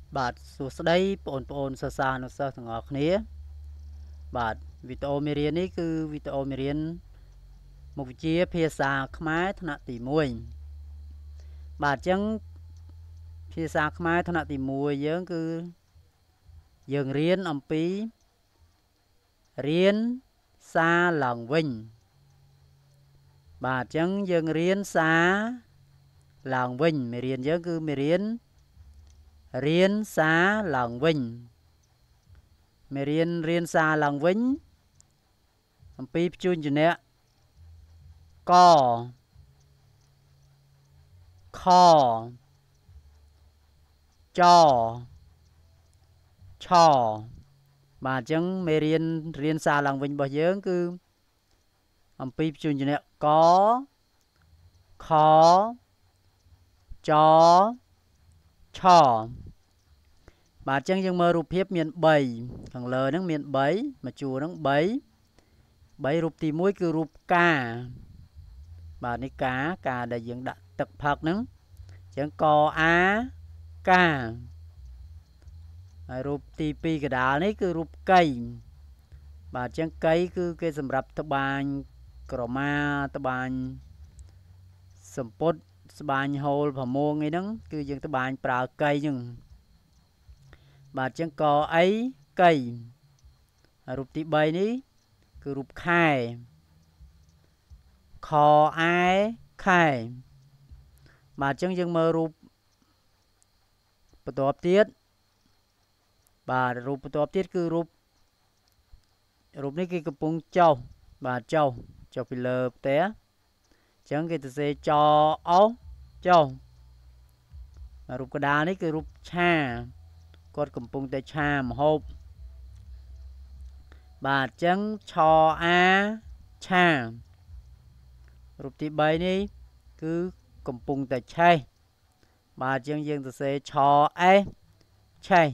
បាទសួស្តីបងប្អូនសិស្សានុសិស្សទាំងអស់គ្នាបាទវីដេអូមេរៀននេះគឺវីដេអូមេរៀនមុខវិជ្ជាភាសាខ្មែរថ្នាក់ទី1បាទអញ្ចឹងភាសាខ្មែរថ្នាក់ទី1យើងគឺយើងរៀនអំពីរៀនសារឡើងវិញបាទអញ្ចឹងយើងរៀនសារឡើងវិញមេរៀនយើងគឺមេរៀនរៀនសារឡើងវិញមេរៀនសារឡើងវិញអំពីព្យញ្ជនៈកខចឆបាទអញ្ចឹងមេរៀនសារឡើងវិញរបស់យើងគឺអំពីព្យញ្ជនៈកខចឆបាទអញ្ចឹងយើងមើលរូបភាពមាន3ខាងលើហ្នឹងមាន3មួយជួរហ្នឹង3រូបទី1គឺរូបកាបាទនេះកាដែលយើងដាក់ទឹកផឹកហ្នឹងអញ្ចឹងកអាកាហើយរូបទី2កដាលនេះគឺរូបកៃបាទអញ្ចឹងកៃគឺគេសម្រាប់ត្បាញក្រមាត្បាញសំពត់ស្បាញហូលផាមួងអីហ្នឹងគឺយើងត្បាញប្រើកៃហ្នឹងបាទអញ្ចឹងកអីកៃហើយរូបទី3នេះគឺរូបខែខអែខែបាទអញ្ចឹងយើងមើលរូបបន្ទាប់ទៀតបាទរូបបន្ទាប់ទៀតគឺរូបនេះគេកំពុងចុះបាទចុះពីលើផ្ទះអញ្ចឹងគេសរសេរចអោចុះរូបកដាលនេះគឺរូបឆាគាត់កំពុងតែឆាម្ហូបបាទអញ្ចឹងឆអាឆារូបទី3នេះគឺកំពុងតែឆេះបាទអញ្ចឹងយើងសរសេរឆអេឆេះ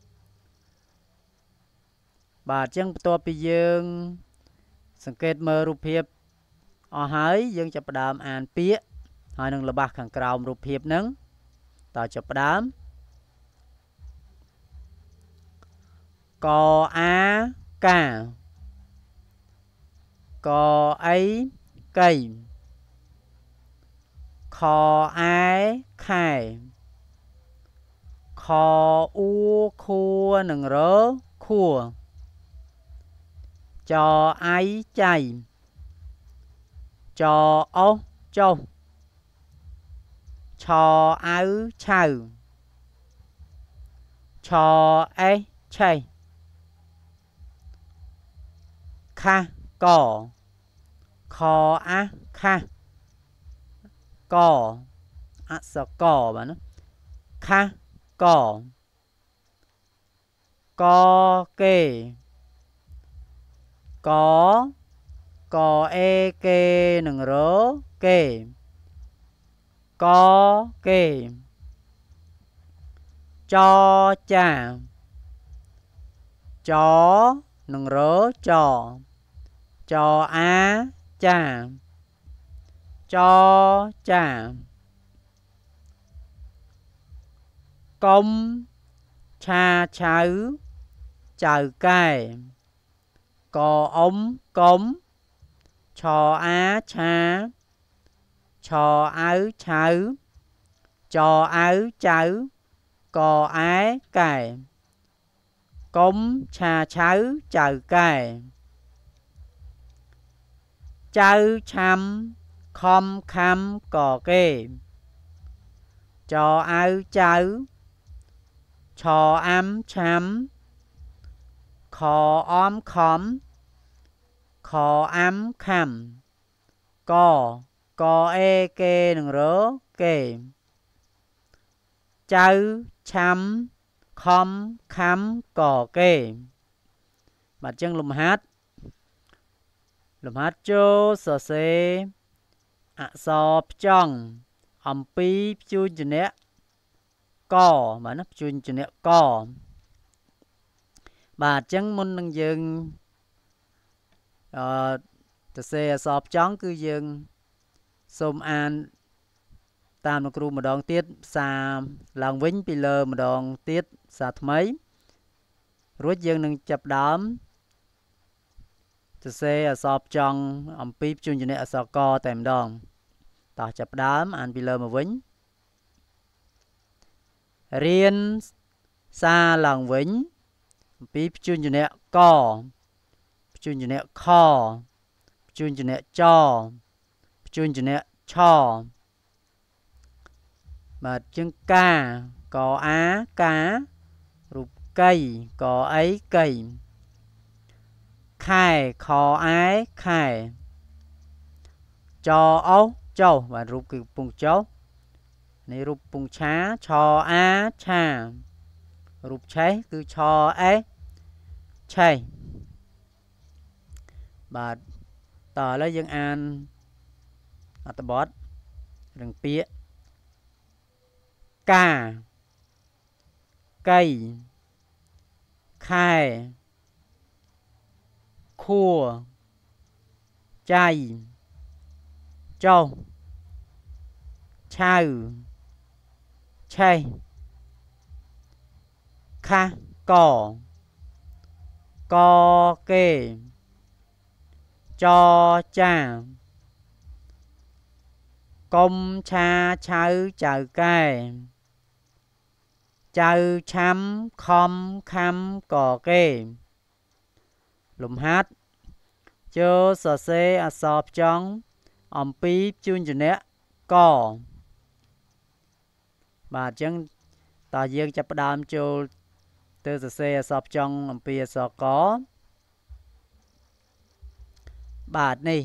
បាទអញ្ចឹងបន្ទាប់ពីយើងសង្កេតមើលរូបភាពអស់ហើយយើងចាប់ផ្ដើមអានពាក្យហើយនឹងល្បះខាងក្រោមរូបភាពហ្នឹងតើចាប់ផ្ដើមកអាកាកអីកៃខអែខែខអ៊ូខួនឹងរខួចអៃចៃចអោចុះឆអៅឆៅឆអេឆេះខាស់កខអាខាស់កអក្សរកបាទណាខាស់កកគេកអេគេនឹងរគេកគេចចាចនឹងរចអាចាចចាកុំឆាឆៅចៅកែកអ៊ំកុំឆអាឆាឆអៅឆៅចអៅចៅកអែកែកុំឆាឆៅចៅកែចៅឆាំខំខាំកគេចអៅចៅឆអាំឆាំខអមខំខអាំខាំកអេគេនឹងរគេចៅឆាំខំខាំកគេបាទអញ្ចឹងលំហាត់ចូលសរសេរអក្សរផ្ចង់អំពីព្យញ្ជនៈកបាទណាព្យញ្ជនៈកបាទអញ្ចឹងមុននឹងយើងសរសេរអក្សរផ្ចង់គឺយើងសូមអានតាមលោកគ្រូម្ដងទៀតសាឡើងវិញពីលើម្ដងទៀតសាថ្មីរួចយើងនឹងចាប់ដើមសរសេរអក្សរចង់អំពីព្យញ្ជនៈអក្សរកតែម្ដងតោះចាប់ដើមអានពីលើមកវិញរៀនសាឡើងវិញអំពីព្យញ្ជនៈកព្យញ្ជនៈខព្យញ្ជនៈចព្យញ្ជនៈឆបាទជាងកាកអាការូបកៃកអីកៃខែខអែខែចអូចោបាទរូបគឺពងចោនេះរូបពងឆាឆអាឆារូបឆេះគឺឆអេឆេះបាទតឥឡូវយើងអានអត្ថបទរឿងពាក្យកាកៃខែខួចៃចោឆៅឆេះខាកកគេចចាកុំឆាឆៅចៅកែចៅឆាំខំខាំកគេលំហាត់ចូលសរសេរអក្សរផ្ចង់អំពីព្យញ្ជនៈកបាទអញ្ចឹងតើយើងចាប់ផ្ដើមចូលទៅសរសេរអក្សរផ្ចង់អំពីអក្សរកបាទនេះ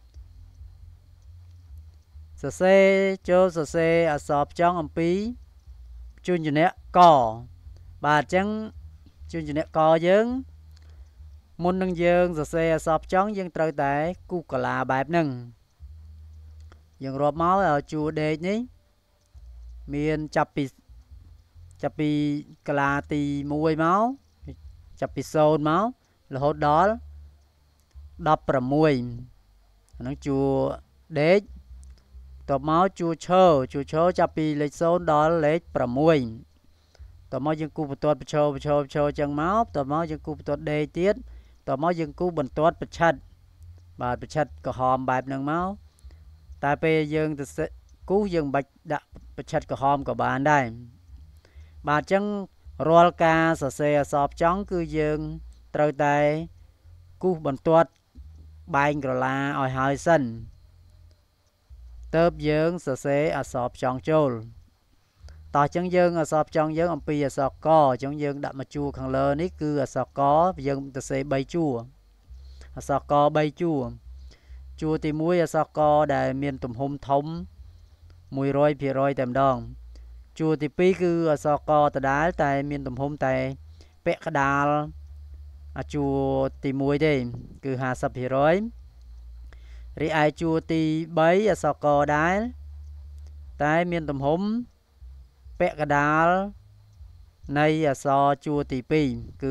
សរសេរចូលសរសេរអក្សរផ្ចង់អំពីព្យញ្ជនៈកបាទអញ្ចឹងព្យញ្ជនៈកយើងមុននឹងយើងសរសេរអក្សរផ្ចង់យើងត្រូវតែគូសកាឡាបែបហ្នឹងយើងរាប់មកជួរដេកនេះមានចាប់ពីកាឡាទី1មកចាប់ពី0មករហូតដល់16ហ្នឹងជួរដេកតបមកជួរឈើចាប់ពីលេខ0ដល់លេខ6តមកយើងគូបន្ទាត់ប្រឈចឹងមកតមកយើងគូបន្ទាត់ដេកទៀតតមកយើងគូបន្ទាត់ប្រឆិតបាទប្រឆិតក្រហមបែបហ្នឹងមកតែពេលយើងទៅគូយើងបាច់ដាក់ប្រឆិតក្រហមក៏បានដែរបាទអញ្ចឹងរាល់ការសរសេរអក្សរផ្ចង់គឺយើងត្រូវតែគូសបន្ទាត់បែងក្រឡាឲ្យហើយសិនតើបយើងសរសេរអក្សរផ្ចង់ចូលតោះអញ្ចឹងយើងអក្សរផ្ចង់យើងអំពីអក្សរកអញ្ចឹងយើងដាក់មកជួរខាងលើនេះគឺអក្សរកយើងសរសេរ3ជួរអក្សរក3ជួរជួរទី1អក្សរកដែលមានទំហំធំ 100% តែម្ដងជួរទី2គឺអក្សរកដដែលតែមានទំហំតែពាក់កដាលជួរទី1ទេគឺ 50% រីឯជួរទី3អក្សរកដែរតែមានទំហំពាក់កដាលនៃអក្សរជួរទី2គឺ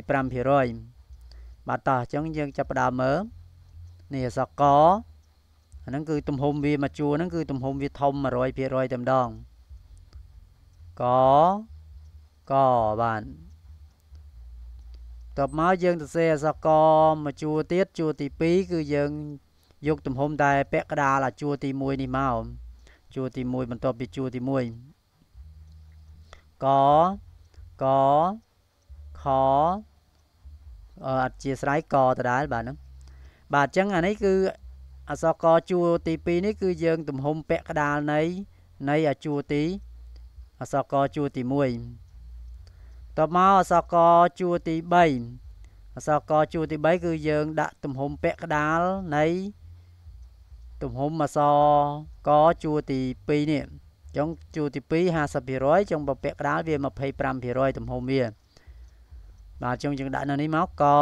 25% បាទតោះអញ្ចឹងយើងចាប់ផ្ដើមមើលនេះអក្សរកអាហ្នឹងគឺទំហំវាមកជួរហ្នឹងគឺទំហំវាធំ 100% តែម្ដងកបាទតបមកយើងសរសេរអក្សរកមកជួរទៀតជួរទី2គឺយើងយកទំហំតែពាក់កដាលជួរទី1នេះមកជួរទី1បន្ទាប់ពីជួរទី1កខអធិស្ឋានកដដែលបាទហ្នឹងបាទអញ្ចឹងអានេះគឺអក្សរកជួរទី2នេះគឺយើងទំហំពាក់កដាលនៃជួរទីអក្សរកជួរទី1តបមកអក្សរកជួរទី3អក្សរកជួរទី3គឺយើងដាក់ទំហំពាក់កដាលនៃទំហំអក្សរកជួរទី2នេះអញ្ចឹងជួរទី2 50% ចុងពាក់កដាលវា 25% ទំហំវាបាទអញ្ចឹងយើងដាក់នៅនេះមកក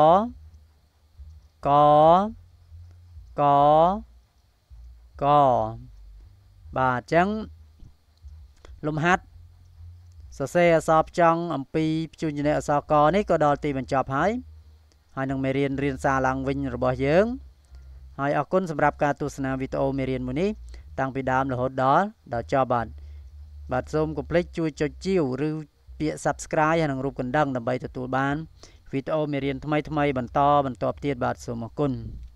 បាទអញ្ចឹងលំហាត់សរសេរអក្សរផ្ចង់អំពីព្យញ្ជនៈអក្សរកនេះក៏ដល់ទីបញ្ចប់ហើយនឹងមេរៀនរៀនសារឡើងវិញរបស់យើងហើយអរគុណសម្រាប់ការទស្សនាវីដេអូមេរៀនមួយនេះតាំងពីដើមរហូតដល់ចប់បាទបាទសូមកុំភ្លេចជួយចុចជាវឬពាក្យ Subscribe ហើយនឹងរូបកណ្ដឹងដើម្បីទទួលបានវីដេអូមេរៀនថ្មីៗបន្តបន្ទាប់ទៀតបាទសូមអរគុណ